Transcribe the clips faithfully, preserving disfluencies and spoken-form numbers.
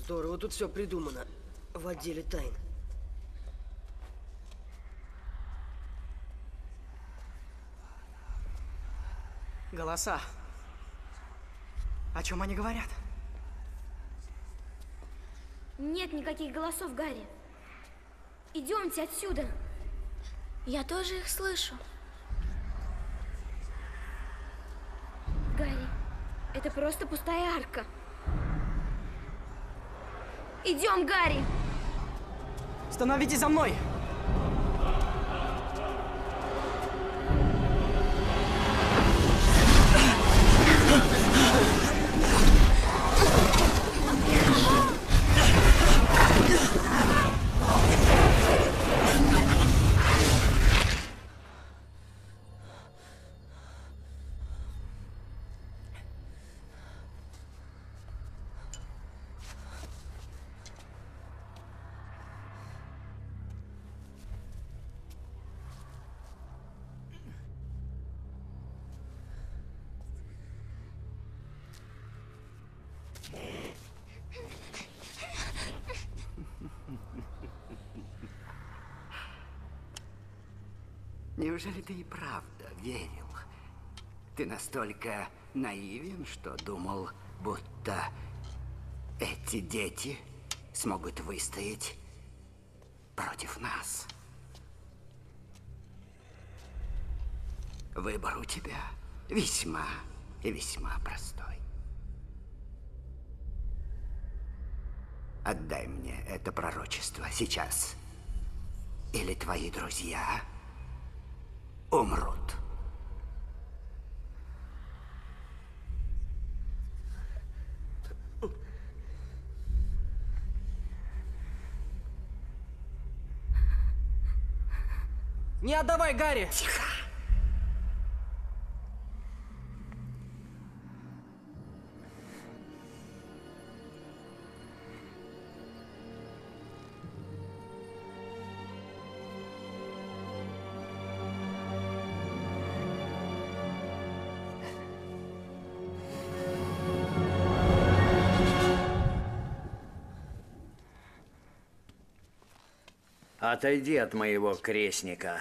Здорово тут все придумано в отделе тайн. Голоса. О чем они говорят? Нет никаких голосов, Гарри. Идемте отсюда. Я тоже их слышу. Гарри, это просто пустая арка. Идем, Гарри! Становитесь за мной! Неужели ты и правда верил? Ты настолько наивен, что думал, будто эти дети смогут выстоять против нас. Выбор у тебя весьма и весьма простой. Отдай мне это пророчество сейчас, или твои друзья умрут. Не отдавай, Гарри! Тихо! Отойди от моего крестника.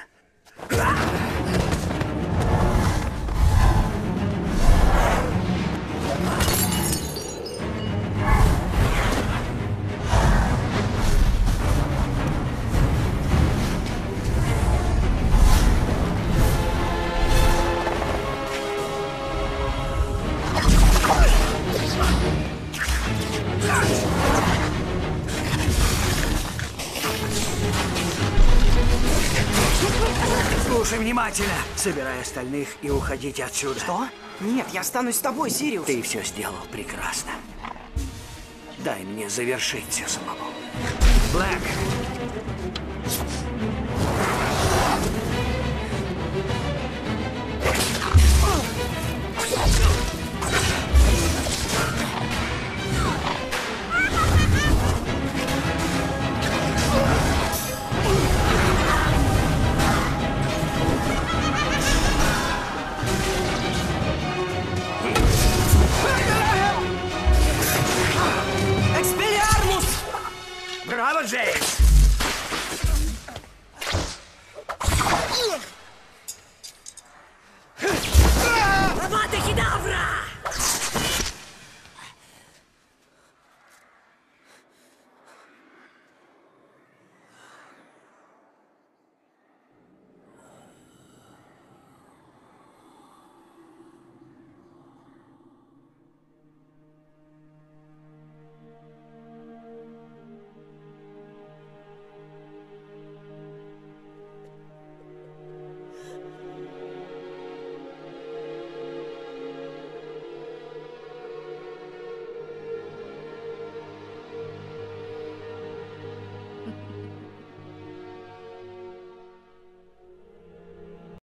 Слушай внимательно. Собирай остальных и уходите отсюда. Что? Нет, я останусь с тобой, Сириус. Ты все сделал прекрасно. Дай мне завершить все самому. Блэк! Браво, Джеймс! Авада Кедавра!